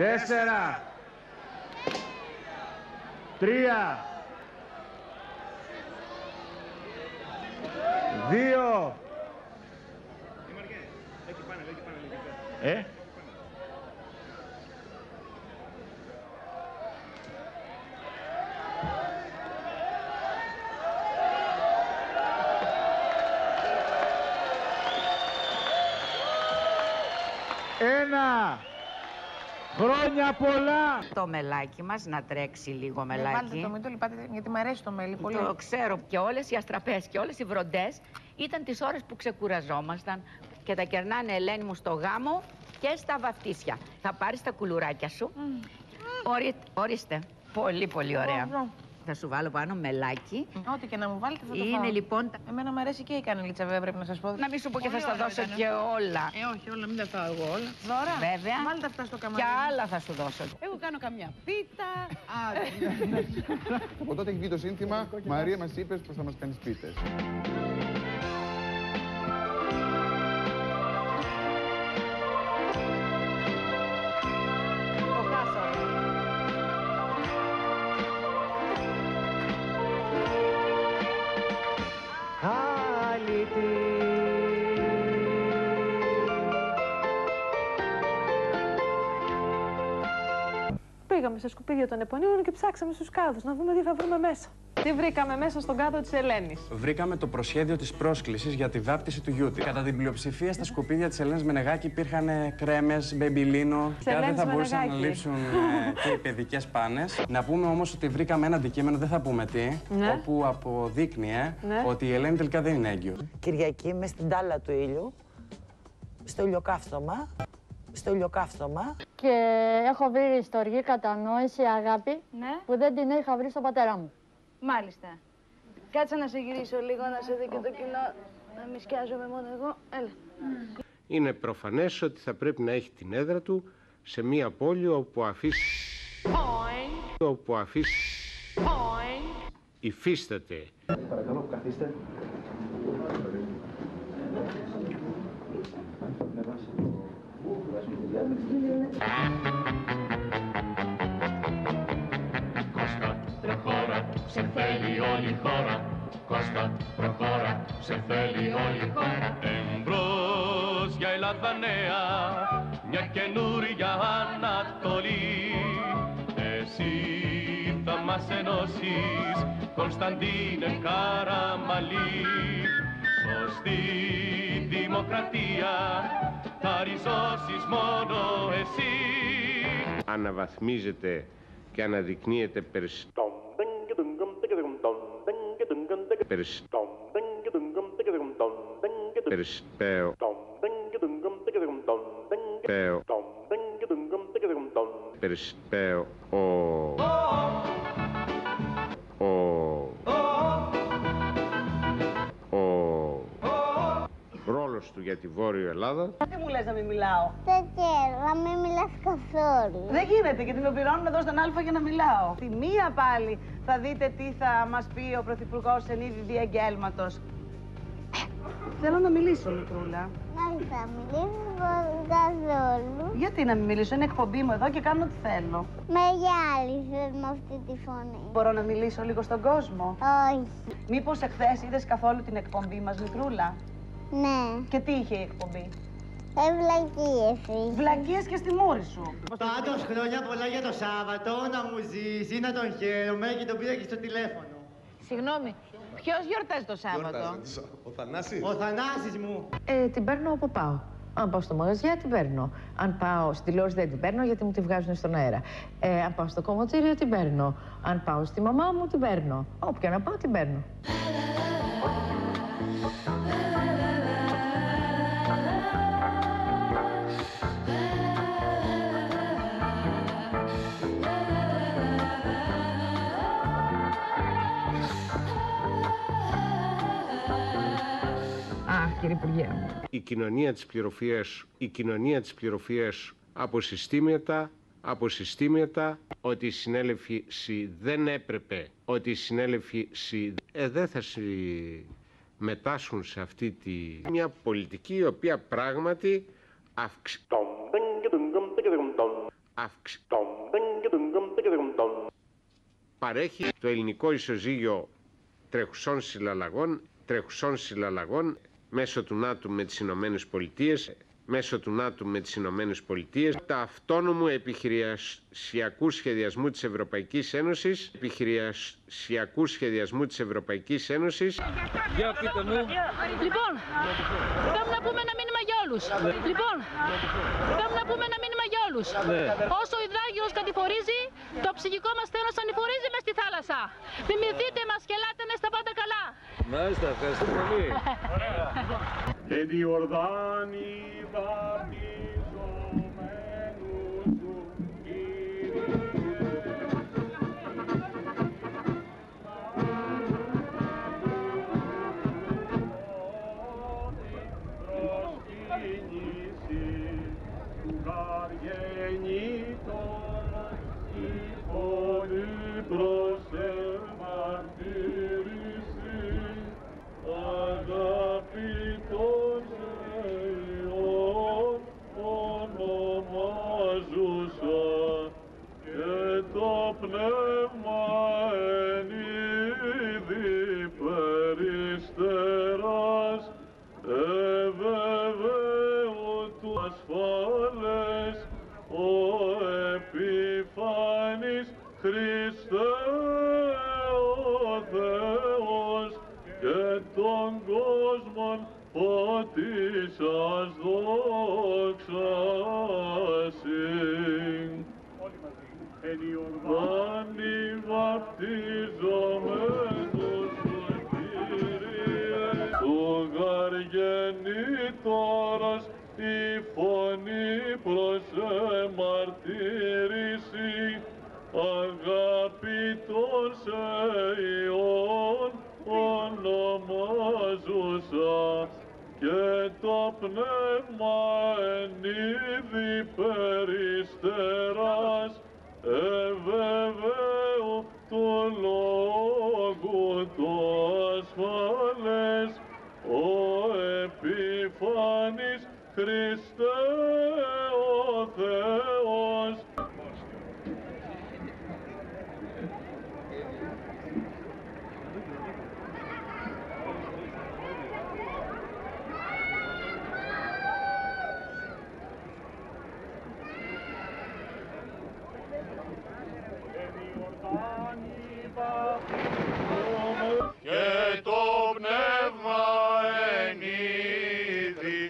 4, 3, 2. Ένα. Χρόνια πολλά. Το μελάκι μας να τρέξει λίγο μελάκι. Βάλτε το, μην το λυπάτε, γιατί μου αρέσει το μέλι πολύ. Το ξέρω, και όλες οι αστραπές και όλες οι βροντές ήταν τις ώρες που ξεκουραζόμασταν και τα κερνάνε, Ελένη μου, στο γάμο και στα βαφτίσια. Θα πάρεις τα κουλουράκια σου. Ορίστε. Πολύ πολύ ωραία. Θα σου βάλω πάνω μελάκι. Ό,τι και να μου βάλετε θα το Είναι φάω. Λοιπόν. Εμένα μου αρέσει και η κανελίτσα, βέβαια, πρέπει να σας πω. Να μην σου πω και θα στα δώσω και όλα. Όχι, όλα, μην τα φάω εγώ όλα. Δώρα. Βέβαια. Βάλτε αυτά στο καμάρι. Και άλλα θα σου δώσω. Εγώ κάνω καμιά πίτα. Από τότε έχει βγει το σύνθημα «Μαρία, μας είπες πως θα μας κάνεις πίτες». Πήγαμε στα σκουπίδια των Επωνύμων και ψάξαμε στους κάδους να δούμε τι θα βρούμε μέσα. Τι βρήκαμε μέσα στον κάδο της Ελένης? Βρήκαμε το προσχέδιο της πρόσκλησης για τη βάπτιση του γιού της. Κατά την πλειοψηφία στα σκουπίδια της Ελένης Μενεγάκη υπήρχαν κρέμες, μπεμπιλίνο. Και δεν θα μπορούσαν να λείψουν και οι παιδικές πάνες. Να πούμε όμως ότι βρήκαμε ένα αντικείμενο, δεν θα πούμε τι, όπου αποδείκνυε ότι η Ελένη τελικά δεν είναι έγκυος. Κυριακή μες στην τάλα του ήλιου, στο ηλιοκαύτωμα. Και έχω βρει στοργή, κατανόηση, αγάπη που δεν την είχα βρει στον πατέρα μου. Μάλιστα. Κάτσε να σε γυρίσω λίγο, να σε δει και το κοινό, να μη σκιάζομαι μόνο εγώ. Έλα. Είναι προφανές ότι θα πρέπει να έχει την έδρα του σε μία πόλη όπου υφίσταται. Παρακαλώ, καθίστε. Κώστα, προχώρα, σε θέλει όλη η χώρα. Κώστα, προχώρα, σε θέλει όλη η χώρα. Εμπρός για Ελλάδα νέα, μια καινούρια Ανατολή. Εσύ θα μας ενώσεις, Κωνσταντίνε Καραμαλή. Σωστή δημοκρατία θα ριζώσεις μόνο εσύ. Αναβαθμίζεται και αναδεικνύεται περισσότερο. Ρόλος του για τη Βόρειο Ελλάδα. Τι μου λες να μην μιλάω? Δεν θέλω, να μην μιλάς καθόλου. Δεν γίνεται, γιατί με πληρώνουν εδώ στον Α για να μιλάω. Τη μία πάλι θα δείτε τι θα μας πει ο Πρωθυπουργός εν είδη διαγγέλματος. Θέλω να μιλήσω, μικρούλα. Δεν θα μιλήσεις καθόλου. Γιατί να μην μιλήσω, είναι εκπομπή μου εδώ και κάνω ό,τι θέλω. Με γυάλισες με αυτή τη φωνή. Μπορώ να μιλήσω λίγο στον κόσμο? Όχι. Μήπως εχθές είδες καθόλου την εκπομπή μας, μικρούλα? Ναι. Και τι είχε η εκπομπή? Βλακίες είσαι. Βλακίες και στη μούρη σου. Πάντως χρόνια πολλά για το Σάββατο, να μου ζήσει, να τον χαίρομαι και τον πήρα και στο τηλέφωνο. Συγγνώμη, ποιος γιορτάζει το Σάββατο? Ο Θανάσης. Ο Θανάσης μου. Την παίρνω όπου πάω. Αν πάω στο μαγαζιά, την παίρνω. Αν πάω στην τηλεόραση, δεν την παίρνω γιατί μου τη βγάζουν στον αέρα. Αν πάω στο κομμωτήριο, την παίρνω. Αν πάω στη μαμά μου, την παίρνω. Όποια να πάω, την παίρνω. Κύριε Υπουργέ. Η κοινωνία της πληροφορίας από συστήματα, ότι η συνέλευση δεν έπρεπε, ότι η συνέλευση δεν θα συμμετάσχουν σε αυτή μια πολιτική η οποία πράγματι Παρέχει το ελληνικό ισοζύγιο τρεχουσών συλλαλλαγών μέσω του ΝΑΤΟ με τις Ηνωμένες Πολιτείες, τα αυτόνομου επιχειρησιακού σχεδιασμού της Ευρωπαϊκής Ένωσης, Για πείτε μου. Λοιπόν, θέλουμε να πούμε ένα μήνυμα για όλους. Όσο ο υδράγειος κατηφορίζει, το ψυχικό μας τέλος ανηφορίζει μες στη θάλασσα. Θυμηθείτε μας και ελάτε να είστε πάντα καλά. Μάλιστα, ευχαριστώ πολύ. Και διορδάνει βαπτιζομένους σου, πνεύμα εν είδη περιστεράς, ευεβαίου του ασφάλες, ο επιφανής Χριστέ ο Θεός, και τον κόσμον φωτίσας δόξασιν. Εν Ιορδάνη βαπτιζομένος σου, Κύριε, του γαργενήτωρας η φωνή προς εμαρτύρηση, αγαπητός σε Υιόν ονομάζουσα, και το πνεύμα εν είδη περιστεράς, ευεβαίου του λόγου το ασφαλές, ο επιφανής Χριστέ ο Θεός. Και το πνεύμα εν είδη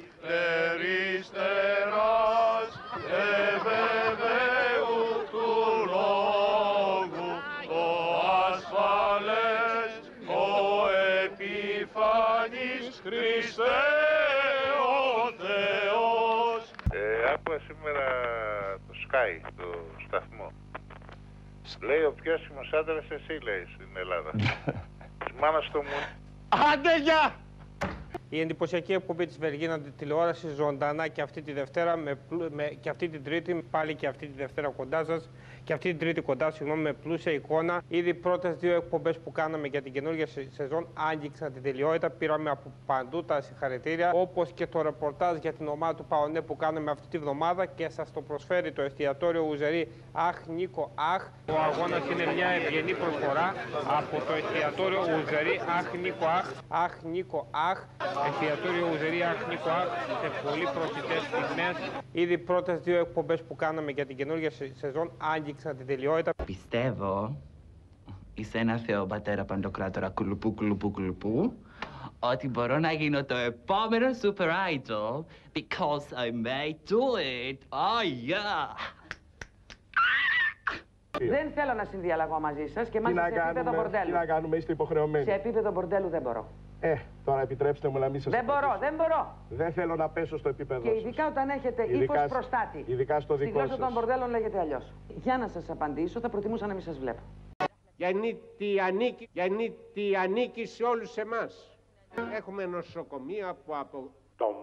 περιστεράς, ευεβαίου του λόγου το ασφαλές, ο επιφανής Χριστέ ο Θεός. Άκουγα σήμερα το Sky, το σταθμό. Λέει ο πιο άσχημος άντρας εσύ, λέει, στην Ελλάδα. Της μάνας στο μου. Άντε, γεια! Η εντυπωσιακή εκπομπή της Βεργίνα τηλεόρασης ζωντανά και αυτή τη Δευτέρα και αυτή την Τρίτη, πάλι και αυτή τη Δευτέρα κοντά σας, και αυτή την Τρίτη κοντά, συγγνώμη, με πλούσια εικόνα. Ήδη πρώτες δύο εκπομπές που κάναμε για την καινούργια σεζόν άγγιξαν την τελειότητα. Πήραμε από παντού τα συγχαρητήρια, όπως και το ρεπορτάζ για την ομάδα του ΠΑΟΝΕ που κάναμε αυτή τη βδομάδα και σας το προσφέρει το εστιατόριο Ουζερή Αχ Νίκο Αχ. Ο αγώνας είναι μια ευγενή προσφορά από το εστιατόριο Ουζερή Αχ Νίκο Αχ. Αχ Νίκο Αχ. Εστιατόριο Ουζερή Αχ Νίκο Αχ σε πολύ προσιτές στιγμές. Ήδη πρώτες δύο εκπομπές που κάναμε για την καινούργια σεζόν άγγιξαν την τελειότητα. Πιστεύω, είσαι ένα Θεό πατέρα Παντοκράτορα κουλουπού, ότι μπορώ να γίνω το επόμενο super idol because I may do it. Oh yeah! Δεν θέλω να συνδιαλλαγώ μαζί σας και μάλιστα σε επίπεδο μπορντέλου. Τι να κάνουμε, είστε υποχρεωμένοι. Σε επίπεδο μπορντέλου δεν μπορώ. Τώρα επιτρέψτε μου να μην σας... Δεν μπορώ. Δεν θέλω να πέσω στο επίπεδο σας. Και ειδικά όταν έχετε ύφος προστάτη. Ειδικά στο δικό σας. Στη γλώσσα των μπορντέλων λέγεται αλλιώς. Για να σας απαντήσω, θα προτιμούσα να μην σας βλέπω. Γιατί ανήκει σε όλους εμάς. Έχουμε νοσοκομεία που από...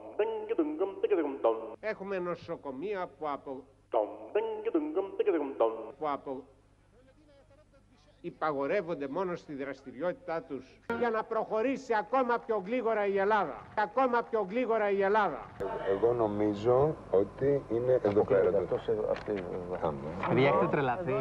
Έχουμε νοσοκομεία που από... υπαγορεύονται μόνο στη δραστηριότητά τους για να προχωρήσει ακόμα πιο γλίγορα η Ελλάδα. Ακόμα πιο γλίγορα η Ελλάδα. Εγώ νομίζω ότι είναι εδώ πέρα. Παιδιά, έχετε τρελαθεί.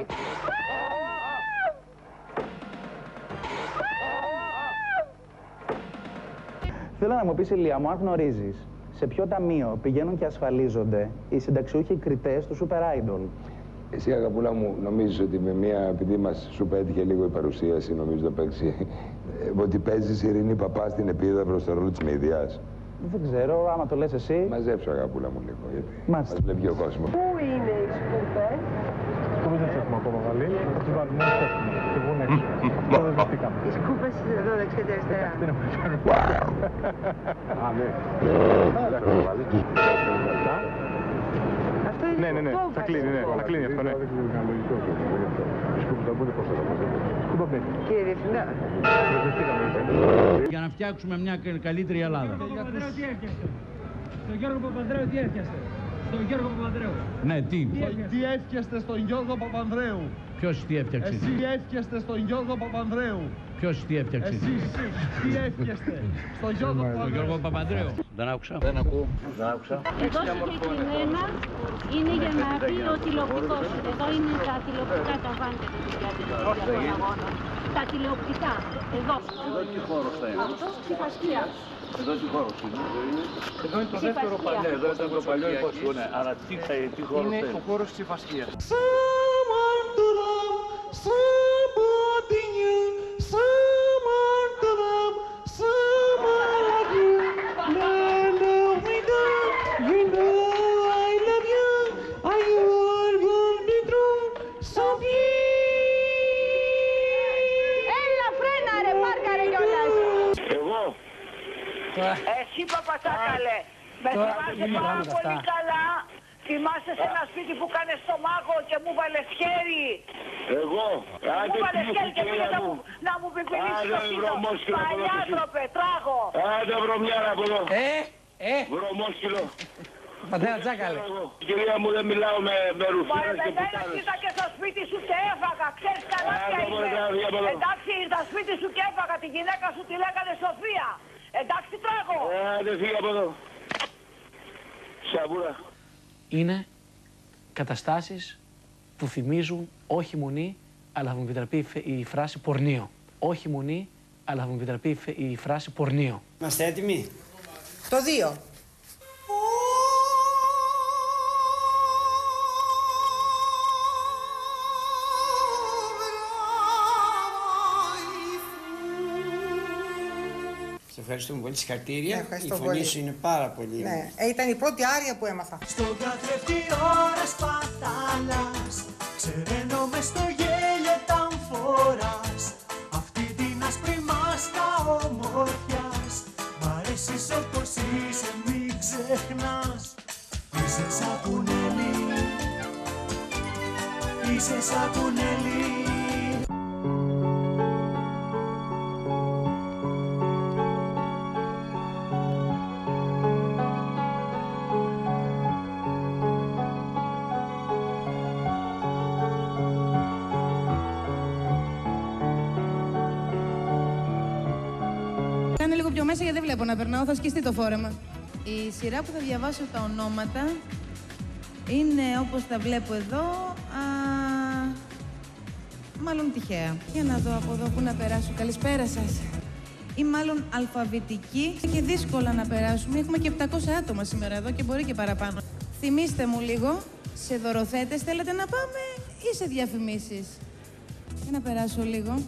Θέλω να μου πεις, Ηλία μου, αν γνωρίζεις σε ποιο ταμείο πηγαίνουν και ασφαλίζονται οι συνταξιούχοι κριτές του Super Idol. Εσύ, αγαπούλα μου, νομίζεις ότι με μία, επειδή μας σου πέτυχε λίγο η παρουσίαση, νομίζω να παίξει, ότι παίζεις Ειρήνη Παπά στην Επίδαυρο στο ρόλο της Μηδιάς. Δεν ξέρω, άμα το λες εσύ. Μαζέψω, αγαπούλα μου, λίγο, γιατί μας βλέπει ο κόσμος. Πού είναι οι σκούπες? Σκούπες δεν τις έχουμε ακόμα βάλει, θα τις βάλουμε μόλις έχουμε, και βγουν έξω. Αυτό δεν δεχτήκαμε. Οι σκούπες εδώ δεξιά και αριστερά. Δεν έχουμε κάνει. Α, ναι. Αυτό είναι ναι, θα κλείνει, θα κλείνει αυτό, ναι. Οι σκούπες θα μπουν πώς θα τα μαζεύουν. Σκούπα μπαίνει. Κύριε Διευθυντά. Για να φτιάξουμε μια καλύτερη Ελλάδα. Στον Γιώργο Παπανδρέου τι έφτιαξε? Στον Γιώργο Παπανδρέου. Ναι, τι. Τι έφτιαξε στον Γιώργο Παπανδρέου? Ποιος τι έφτιαξε? Εσύ τι έφτιαξε στον Γιώργο Παπανδρέου? Ποιος τι έφτιαξε? Εσείς τι έφτιαξε στον Γιώργο Παπανδρέου? Δεν άκουσα. Δεν ακούω. Δεν άκουσα. Εδώ συγκεκριμένα είναι για να πει ο τηλεοπτικός. Εδώ είναι τα τηλεοπτικά, τα βάντε των αγώνων. Τα τηλεοπτικά. Εδώ. Εδώ τι χώρος θα είναι? Αυτό ψηφασκία. Εδώ τι χώρος είναι? Εδώ είναι το δεύτερο παλιό. Εδώ ήταν το παλιό υπόσχο. Αλλά τι χώρος είναι? Είναι ο χώρος της υφασκίας. Εσύ Παπατσάκαλε, με θυμάσαι πάρα πολύ καλά. Θυμάσαι σε ένα σπίτι που κάνες στο μάγο και μου βάλες χέρι. Εγώ. Μου βάλες χέρι και πήγες να μου πιπιλήσεις το σπίτι. Παλιάτροπε, τράγω. Άντε βρωμιάρα από εδώ. Βρωμόσκυλο. Πατέρα Τσάκαλε. Κυρία μου, δεν μιλάω με ρουφιές και πουτάνες. Μα ήρθα και στο σπίτι σου και έφαγα. Ξέρεις καλά ποια είμαι. Εντάξει, ήρθα στο σπίτι σου και έφαγα. Τη γυναίκα σου τη λέγανε Σοφία. Εντάξει, τράγω. Δεν φύγει από εδώ. Σαβούρα. Είναι καταστάσεις που θυμίζουν όχι μουνί, αλλά θα μου επιτραπεί η φράση πορνείο. Όχι μουνί, αλλά θα μου επιτραπεί η φράση πορνείο. Είμαστε έτοιμοι? Το 2. Σε ευχαριστούμε πολύ, συγχαρητήρια. Ευχαριστώ η φωνή πολύ. σου είναι πάρα πολύ. Ναι, ήταν η πρώτη άρια που έμαθα. Στον καθρέφτη ώρας πατάλας, ξεραίνομαι στο γέλιο τα φοράς. Αυτή την άσπρη μάσκα ομορφιάς, μ' αρέσεις όπως είσαι, μην ξεχνάς. Είσαι σαπουνέλι, είσαι σαπουνέλι. Κάνε λίγο πιο μέσα γιατί δεν βλέπω να περνάω, θα σκιστεί το φόρεμα. Η σειρά που θα διαβάσω τα ονόματα είναι όπως τα βλέπω εδώ, μάλλον τυχαία. Για να δω από εδώ που να περάσω. Καλησπέρα σας. Ή μάλλον αλφαβητική και δύσκολα να περάσουμε. Έχουμε και 700 άτομα σήμερα εδώ και μπορεί και παραπάνω. Θυμήστε μου λίγο, σε δωροθέτες θέλετε να πάμε ή σε διαφημίσεις? Για να περάσω λίγο.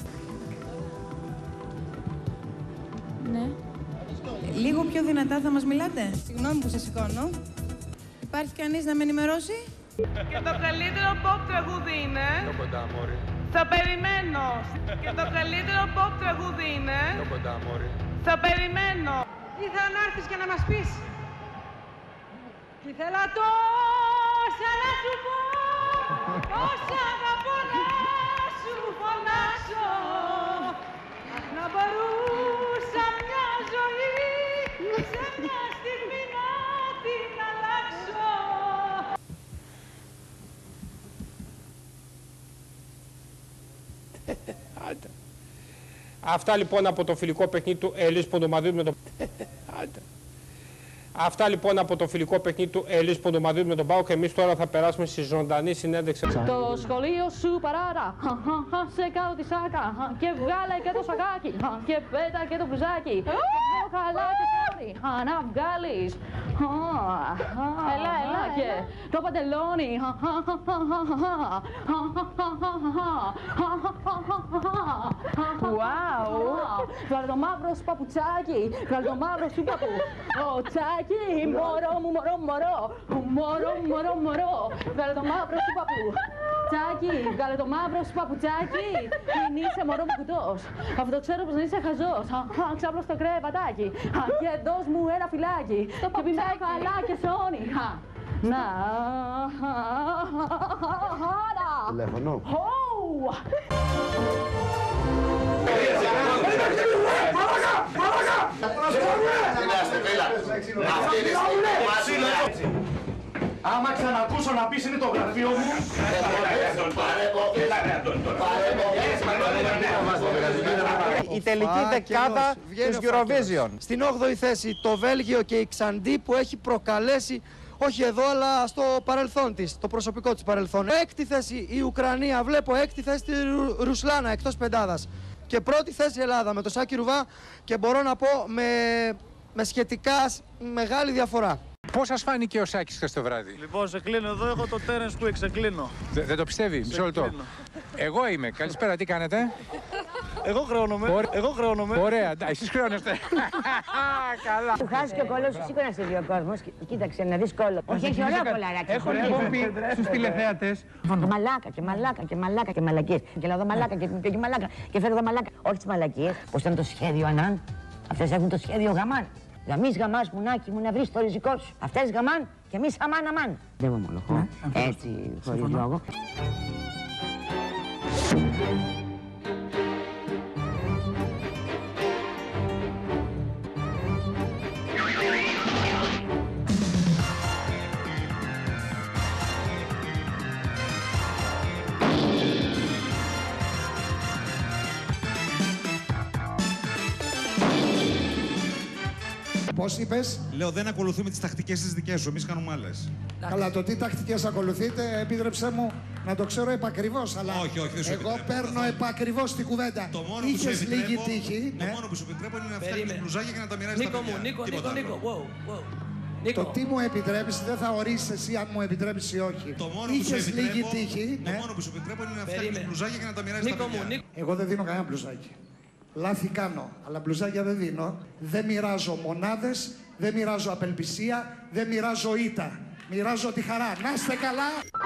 Ναι. Λίγο πιο δυνατά θα μας μιλάτε. Συγγνώμη που σας σηκώνω. Υπάρχει κανείς να με ενημερώσει? Και το καλύτερο pop τραγούδι είναι... Πιο κοντά, μόρι. Θα περιμένω. Και το καλύτερο pop τραγούδι είναι... Πιο κοντά, μόρι. Θα περιμένω. Ήθελα να έρθεις και να μας πεις. Κι ήθελα τόσα να σου πω, τόσα αγαπώ να σου φωνάξω. Αχ, να μπορούσα μια ζωή σε μια στιγμή να την αλλάξω. Αυτά λοιπόν από το φιλικό παιχνίδι του Ελλής Ποντομαδίου με τον... Αυτά λοιπόν από το φιλικό παιχνίδι του Ελλής Ποντομαδίου με τον ΠΑΟΚ και εμείς τώρα θα περάσουμε στη ζωντανή συνέντευξη. Το σχολείο σου παράτα, σε κάτω τη σάκα και βγάλε και το σακάκι και πέτα και το μπλουζάκι και πιο καλά και σόρι να βγάλεις. Έλα και το παντελόνι. Βγάλε το μαύρο σου παπουτσάκι, βγάλε το μαύρο σου παπουτσάκι. Μωρό μου, μωρό. Βγάλε το μαύρο σου παπουτσάκι, βγάλε το μαύρο σου παπουτσάκι. Μην είσαι μωρό μου κουτός. Αυτό ξέρω πως δεν είσαι χαζός. Ξάπλω στο κρεβατάκι και δώσ' μου ένα φυλάκι. Και πει με καλά και σώνει. Να. Τηλέφωνο. Άμα ξανακούσω να πεις είναι το γραφείο μου. Η τελική δεκάδα της Eurovision. Στην 8η θέση το Βέλγιο και η Ξαντή που έχει προκαλέσει, όχι εδώ αλλά στο παρελθόν της, το προσωπικό της παρελθόν. Έκτη θέση η Ουκρανία, βλέπω έκτη θέση τη Ρουσλάνα εκτός πεντάδας. Και πρώτη θέση η Ελλάδα με το Σάκη Ρουβά και μπορώ να πω με σχετικά μεγάλη διαφορά. Πώς σας φάνηκε ο Σάκης χθες το βράδυ? Λοιπόν, σε κλείνω εδώ, έχω το Terence Quick, σε κλείνω. Δεν το πιστεύει, μισό λεπτό. Εγώ είμαι. Καλησπέρα, τι κάνετε? Εγώ χρεώνομαι. Ωραία, εσείς χρεώνεστε. Καλά. Του χάσει και ο κόλλος σου σήκω να σε δει ο κόσμος. Κοίταξε να δεις κόλλο. Όχι, έχει ωραία κολλαράκια. Έχω λοιπόν πει στους τηλεθέατες. Μαλάκα και μαλακίες. Και λέω εδώ μαλάκα και μαλάκα. Και φέρω εδώ μαλάκα. Όχι τις μαλακίες. Πώς ήταν το σχέδιο Ανάν. Αυτές έχουν το σχέδιο Γαμάν. Γαμείς γαμάς μουνάκι μου να βρεις το ριζικό σου. Αυτές γαμάν και εμείς αμάν αμάν. Δεν μου ομολογώ. Έτσι, χωρίς λόγο. Πώς είπες? Λέω δεν ακολουθούμε τις τακτικές τις δικές σου, εμείς κάνουμε άλλες. Καλά, το τι τακτικές ακολουθείτε, επίτρεψέ μου να το ξέρω επακριβώς, αλλά όχι, δεν σου εγώ παίρνω επακριβώς την κουβέντα. Είχες λίγη τύχη. Το μόνο που σου επιτρέπω είναι να φτιάχνεις μπλουζάκια και να τα μοιράζεις στα παιδιά. Το τι μου επιτρέπεις δεν θα ορίσεις εσύ αν μου επιτρέπεις ή όχι. Είχες λίγη τύχη. Το μόνο που σου επιτρέπω είναι να φτιάχνεις μπλουζάκια και να τα μοιράζεις στα παιδιά. Εγώ δεν δίνω κανένα μπλουζάκι. Λάθη κάνω, αλλά μπλουζάκια δεν δίνω. Δεν μοιράζω μονάδες, δεν μοιράζω απελπισία, δεν μοιράζω ήττα. Μοιράζω τη χαρά. Να είστε καλά!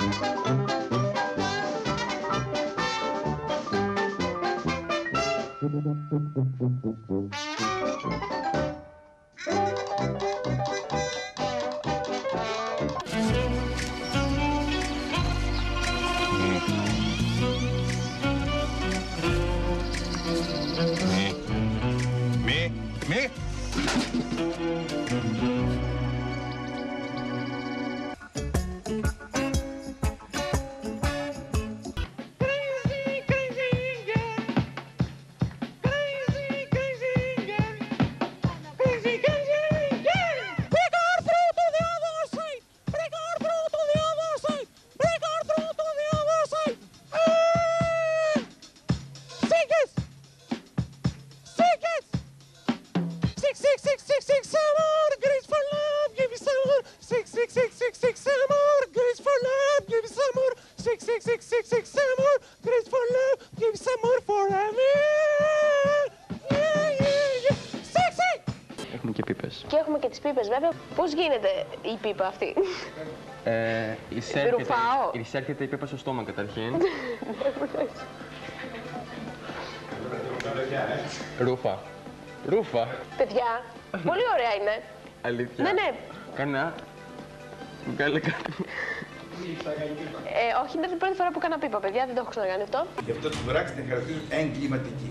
Έχουμε και πίπες. Και έχουμε και τις πίπες βέβαια. Πώς γίνεται η πίπα αυτή? Εισέρχεται η πίπα στο στόμα καταρχήν. Ρούφα. Παιδιά, πολύ ωραία είναι. Αλήθεια. Ναι. Κανένα. Βγάλε κάτι. Όχι, είναι η πρώτη φορά που έκανα πίπα, παιδιά, δεν το έχω ξανακάνει αυτό. Γι' αυτό την πράξη την χαρακτηρίζουν εγκληματική.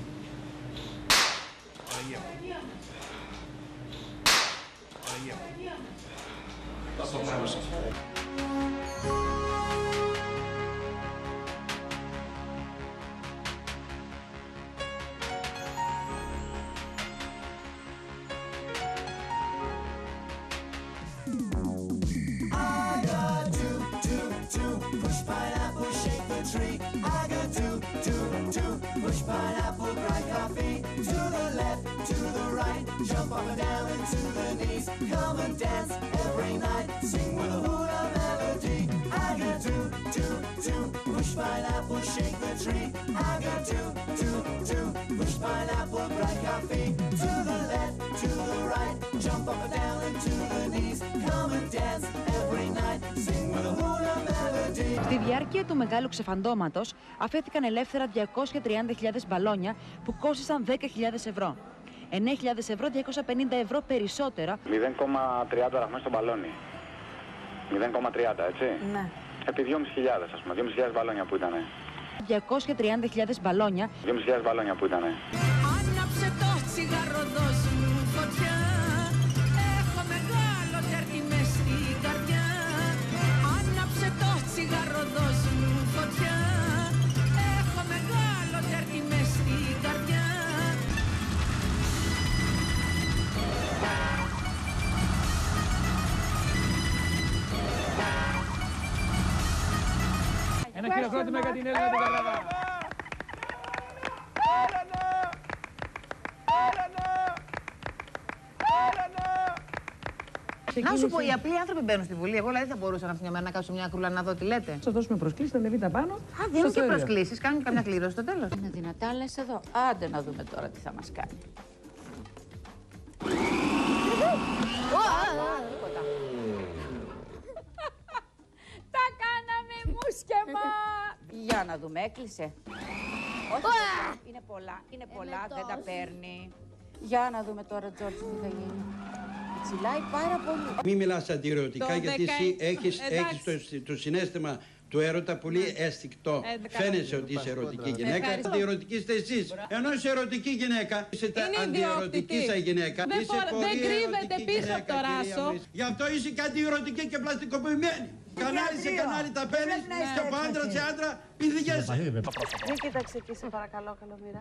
pineapple, shake the tree. I go do, do, do. Push pineapple, cry coffee. To the left, to the right. Jump up and down and to the knees. Come and dance every night. Sing with a hula melody. I go do, do, do. Push pineapple, shake the tree. I go do, do, do. Push pineapple, cry coffee. To the left, to the right. Jump up and down and to the knees. Come and dance every night. Sing with a hula melody. Στη διάρκεια του μεγάλου ξεφαντώματος αφέθηκαν ελεύθερα 230.000 μπαλόνια που κόστησαν 10.000 ευρώ. 9.000 ευρώ, 250 ευρώ περισσότερα. 0,30 δραχμές στο μπαλόνι. 0,30, έτσι. Ναι. Επί 2.500, ας πούμε. 2.500 μπαλόνια που ήτανε. 230.000 μπαλόνια. 2.500 μπαλόνια που ήτανε. Άναψε το τσιγάρο, δώσ' μου φωτιά. Έχω μεγάλο τέρτη μες στην καρδιά. Άναψε το τσιγάρο, δώσ' μου φωτιά. Έχω μεγάλο τέρτη μες στην καρδιά. Ένα χειροκρότημα για την Έλληνα του Καρναβά. Να σου πω, οι απλοί άνθρωποι μπαίνουν στη Βουλή. Εγώ δηλαδή θα μπορούσα να μια μέρα να κάτσω μια κρούλα να δω τι λέτε. Θα δώσουμε προσκλήσεις, θα ανεβεί τα πάνω. Α, δίνουν και προσκλήσεις. Κάνουν καμιά κλήρωση στο τέλος. Είναι δυνατά, λες εδώ. Άντε να δούμε τώρα τι θα μας κάνει. Τα κάναμε μουσκεμά! Για να δούμε, έκλεισε. Όχι, είναι πολλά, είναι πολλά, δεν τα παίρνει. Για να δούμε τώρα, Τζόρτζ, τι θα γίνει. Τσιλάει πάρα πολύ. Μην μιλάς αντιερωτικά, γιατί εσύ έχεις το συναίσθημα του έρωτα πολύ αισθηκτό. Φαίνεσαι ότι είσαι ερωτική γυναίκα. Αντιερωτική είστε εσείς. Ενώ είσαι ερωτική γυναίκα, είσαι αντιερωτική σαν γυναίκα. Δεν κρύβεται πίσω από το ράσο. Γι' αυτό είσαι και αντιερωτική και πλαστικοποιημένη. Κανάλι σε κανάλι τα παίρνεις και από άντρα σε άντρα πηδηγέσαι. Μην κοίταξε εκεί, σε παρακαλώ, Καλομήρα.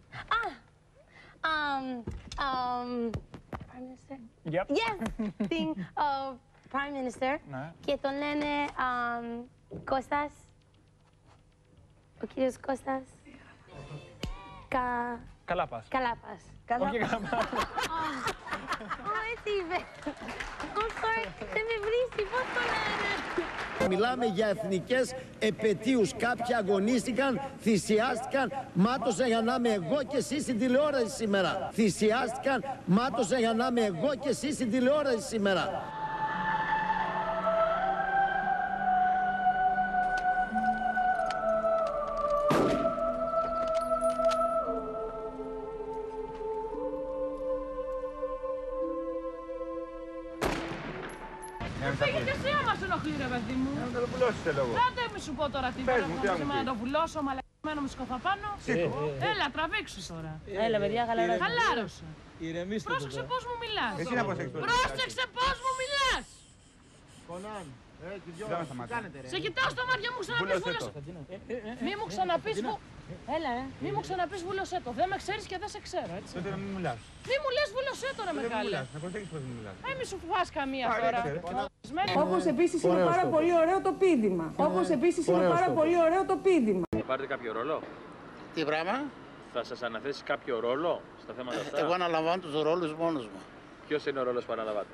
Prime Minister? Yep. Yes, thing of Prime Minister. Και τον λένε Κώστας. Ο κύριος Κώστας. Καλάπας. Καλάπας. Όχι Καλάπας. Έτσι είπε. I'm sorry, δεν με βρίσκει, πώς το λένε. Μιλάμε για εθνικές επετείους. Κάποιοι αγωνίστηκαν, θυσιάστηκαν, μάτωσαν για να είμαι εγώ και εσύ στην τηλεόραση σήμερα. Θυσιάστηκαν, μάτωσαν για να είμαι εγώ και εσύ στην τηλεόραση σήμερα. Φύγε και εσύ άμα σου ενοχλεί, ρε παιδί μου. Να το βουλώσεις θέλω εγώ. Άντε μη σου πω τώρα τι πέρα να το βουλώσω, μαλακισμένο με σκοφά πάνω. Έλα, τραβήξου τώρα. Έλα, παιδιά, χαλαρώσου. Χαλάρωσε. Ηρεμήστε. Πρόσεξε πώς μου μιλάς. Εσύ να προσέξεις. Πρόσεξε πώς μου μιλάς. Κονάν. Σε κοιτάω στα μάτια μου, ξαναπείς βούλωσέ το. Μη μου ξαναπείς Έλα, μη μου ξαναπείς βούλωσέ το. Δεν με ξέρεις και δεν σε ξέρω, έτσι. Τότε να μην μιλάς. Μη μου λες βούλωσέ το, ρε μεγάλε. Να προσέξεις πώς μην μιλάς. Μη σου φας καμία τώρα. Όπως επίσης είναι πάρα πολύ ωραίο το πήδημα. Όπως επίσης είναι πάρα πολύ ωραίο το πήδημα. Πάρετε κάποιο ρόλο. Τι πράγμα? Θα σας αναθέσει κάποιο ρόλο στα θέματα αυτά. Εγώ αναλαμβάνω τους ρόλους μόνος μου. Ποιος είναι ο ρόλος που αναλαμβάτε?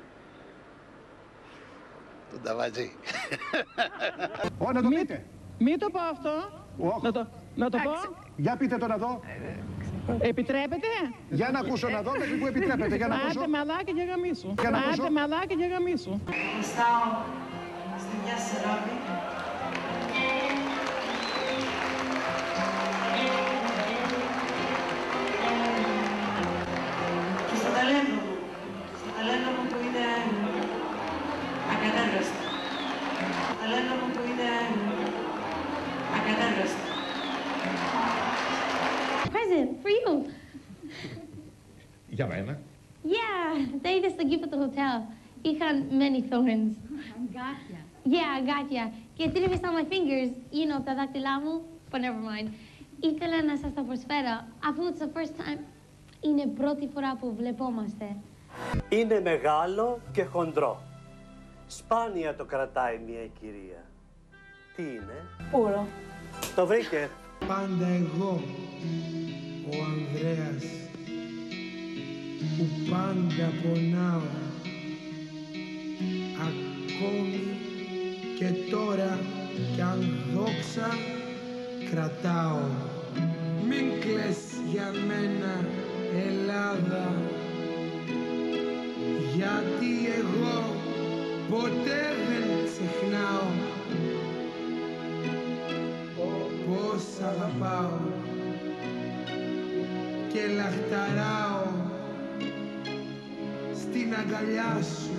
Τον Ταβατζή. Να το πείτε. Μην το πω αυτό. Να το πω. Για πείτε το να δω. Επιτρέπετε. Για να ακούσω να δω μέχρι που επιτρέπετε. Για να ακούσω. Άντε μαλάκι και γαμίσου. Άντε μαλάκι και γαμίσου. Στάω στη μια σειράπη. Και στο ταλέντο μου. Στο ταλέντο μου που είναι ακατέβραστο. Στο ταλέντο μου που είναι ακατέβραστο. Present for you. Για μένα. Yeah, they just to give at the hotel. Είχαν many thorns. Αγκάθια. Yeah, αγκάθια. Και τρίβεις on my fingers, you know, τα δάχτυλά μου. But never mind. Ήθελα να σας τα προσφέρω, αφού it's the first time. Είναι πρώτη φορά που βλεπόμαστε. Είναι μεγάλο και χοντρό. Σπάνια το κρατάει μια κυρία. Τι είναι? Ούρο. Το βρήκε. Πάντα εγώ, ο Ανδρέας, που πάντα πονάω, ακόμη και τώρα κι αν δόξα κρατάω. Μην κλαις για μένα, Ελλάδα, γιατί εγώ ποτέ δεν ξεχνάω πώς αγαπάω και λαχταράω στην αγκαλιά σου,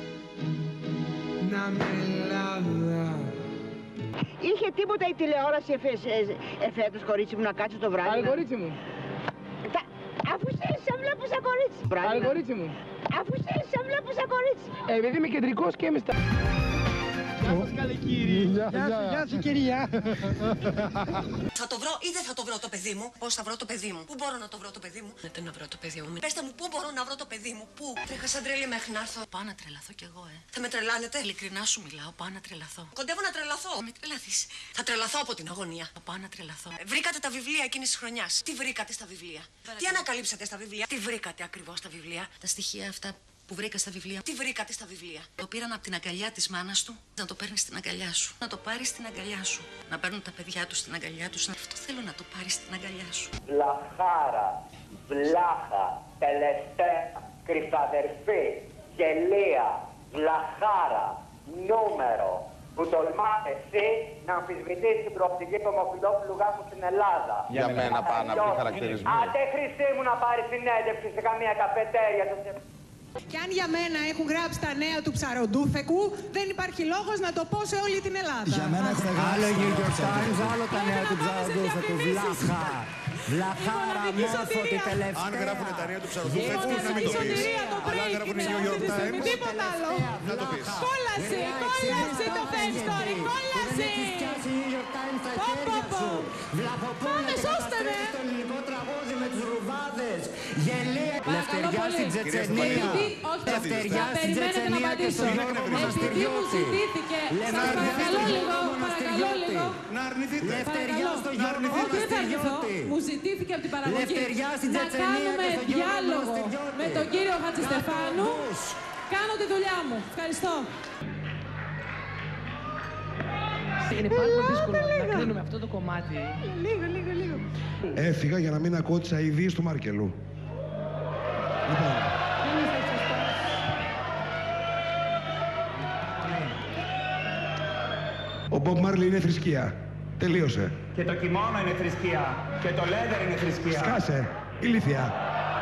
να με Ελλάδα. Είχε τίποτα η τηλεόραση εφέτος, κορίτσι μου, να κάτσει το βράδυ? Άρα, κορίτσι μου. Αφού σε βλέπω σαν κορίτσι. Άρα, κορίτσι μου. Αφού σε βλέπω σαν κορίτσι. Επειδή είμαι κεντρικός και είμαι στα... Γεια σας, καλή κύριε. Γεια σου, κυρία. Θα το βρω ή δεν θα το βρω το παιδί μου? Πώς θα βρω το παιδί μου? Πού μπορώ να το βρω το παιδί μου? Να βρω το παιδί μου. Πέστε μου, πού μπορώ να βρω το παιδί μου? Πού? Τρέχα σαν τρελή μέχρι να έρθω. Πάω να τρελαθώ κι εγώ, Θα με τρελάνετε? Ειλικρινά σου μιλάω, πάω να τρελαθώ. Κοντεύω να τρελαθώ. Με τρελαθείς. Θα τρελαθώ από την αγωνία. Πάω να τρελαθώ. Βρήκατε τα βιβλία εκείνης της χρονιάς. Τι βρήκατε στα βιβλία? Τι ανακαλύψατε στα βιβλία? Τι βρήκατε ακριβώς στα βιβλία? Τα στοιχεία αυτά που βρήκα στα βιβλία. Τι βρήκατε στα βιβλία? Το πήραν από την αγκαλιά της μάνας του, να το παίρνει στην αγκαλιά σου. Να το πάρει στην αγκαλιά σου. Να παίρνουν τα παιδιά του στην αγκαλιά του. Αυτό θέλω, να το πάρει στην αγκαλιά σου. Βλαχάρα, βλάχα, τελευταία, κρυφαδερφή, γελία, βλαχάρα, νούμερο. Που τολμάτε εσύ να αμφισβητήσει την προοπτική του Ομοφυλόφιλου γάμου στην Ελλάδα. Για μένα πάνω από τη χαρακτηρισμό. Άντε Χρυσή μου να πάρει συνέντευξη σε καμία καφετέρια. Και αν για μένα έχουν γράψει τα νέα του Ψαροντούφεκου, δεν υπάρχει λόγος να το πω σε όλη την Ελλάδα. Για μένα έχουν γράψει άλλο New York Times, άλλο τα νέα του Ψαροντούφεκου. Βλάχα. Βλαχάρα, μόρφωτη τελευταία. Αν γράφουν τα νέα του Ψαροντούφεκου, να μην το πεις. Αλλά αν γράφουν οι New York Times, τίποτα άλλο. Να το πεις. Κόλασε, κόλασε το face story, κόλασε. Πάμε, σώστε με. Το ελληνικό τραγούδι με τους ρουβάδες. Γελία. Λευτεριά στην Τσετσενία. Λευτεριά στην Τσετσενία και στο Γιώργο Μοναστηριώτη. Παρακαλώ λίγο. Να αρνηθείτε. Λευτεριά στο Γιώργο Μοναστηριώτη. Μου ζητήθηκε από την παραγωγή να κάνουμε διάλογο με τον κύριο Χατζηστεφάνου. Κάνω τη δουλειά μου. Ευχαριστώ. Είναι πάρα πολύ δύσκολο να κρίνουμε αυτό το κομμάτι. Λίγο. Έφυγα για να μην ακούω τις αηδίες του Μάρκελου. Λοιπόν. Ο Μπομπ Μάρλι είναι θρησκεία. Τελείωσε. Και το κιμόνο είναι θρησκεία. Και το λέδερ είναι θρησκεία. Σκάσε. Ηλίθεια.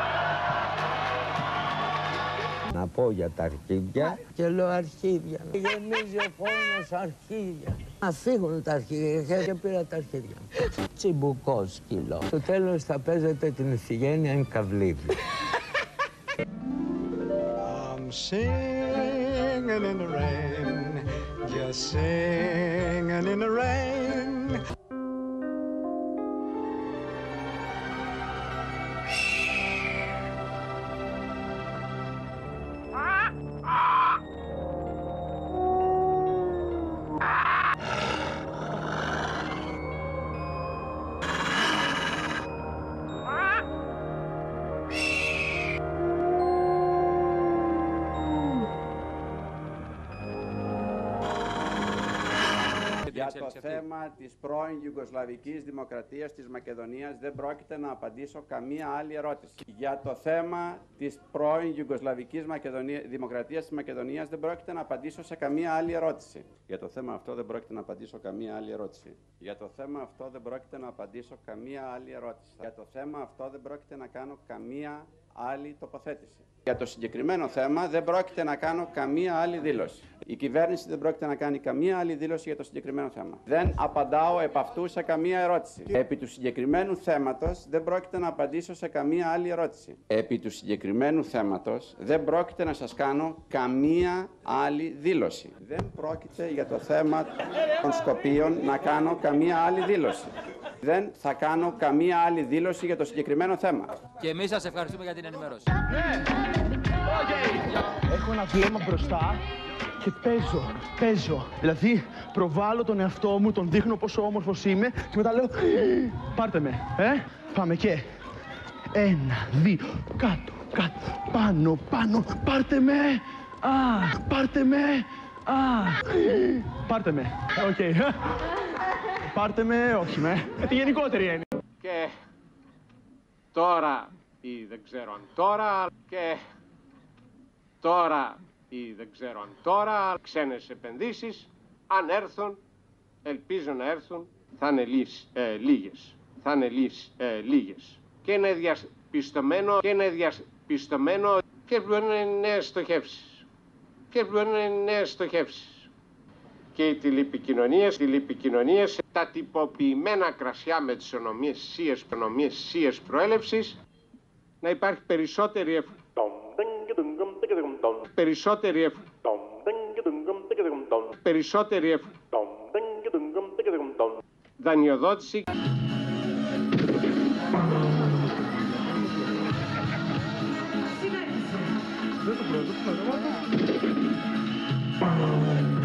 Να πω για τα αρχίδια και λέω αρχίδια. Γεμίζει ο φόνος αρχίδια. Να φύγουν τα αρχίδια και πήρα τα αρχίδια. Τσιμπουκό σκύλο. Στο τέλος θα παίζετε την Ιφηγένεια εν Καυλίδη. I'm singing in the rain, just singing in the rain. Για το θέμα της πρώην Ιουγκοσλαβικής Δημοκρατίας της Μακεδονίας δεν πρόκειται να απαντήσω καμία άλλη ερώτηση. Για το θέμα της πρώην Ιουγκοσλαβικής Δημοκρατίας της Μακεδονίας δεν πρόκειται να απαντήσω σε καμία άλλη ερώτηση. Για το θέμα αυτό δεν πρόκειται να απαντήσω καμία άλλη ερώτηση. Για το θέμα αυτό δεν πρόκειται να απαντήσω καμία άλλη ερώτηση. Για το θέμα αυτό δεν πρόκειται να κάνω καμία άλλη τοποθέτηση. Για το συγκεκριμένο θέμα δεν πρόκειται να κάνω καμία άλλη δήλωση. Η κυβέρνηση δεν πρόκειται να κάνει καμία άλλη δήλωση για το συγκεκριμένο θέμα. Δεν απαντάω επ' αυτού σε καμία ερώτηση. Επί του συγκεκριμένου θέματος δεν πρόκειται να απαντήσω σε καμία άλλη ερώτηση. Επί του συγκεκριμένου θέματος δεν πρόκειται να σας κάνω καμία άλλη δήλωση. Δεν πρόκειται για το θέμα των Σκοπίων να κάνω καμία άλλη δήλωση. Δεν θα κάνω καμία άλλη δήλωση για το συγκεκριμένο θέμα. Και εμείς σας ευχαριστούμε για την ενημέρωση. Έχω ένα βλέμμα μπροστά και παίζω. Δηλαδή, προβάλλω τον εαυτό μου, τον δείχνω πόσο όμορφος είμαι και μετά λέω πάρτε με, Πάμε και 1, 2, κάτω, πάνω, πάρτε με, πάρτε με, πάρτε με, οκ, πάρτε με, όχι με, τη γενικότερη έννοια. Και τώρα ή δεν ξέρω αν τώρα και τώρα ή δεν ξέρω αν τώρα ξένες επενδύσεις, αν έρθουν, ελπίζω να έρθουν, θα είναι λίγες. Θα είναι λίγες. Και είναι διαπιστωμένο και πλέον είναι νέες στοχεύσεις. Και οι τηλεπικοινωνίες, τα τυποποιημένα κρασιά με τις ονομίες σίες προέλευσης, να υπάρχει περισσότερη δανειοδότηση. Δεν το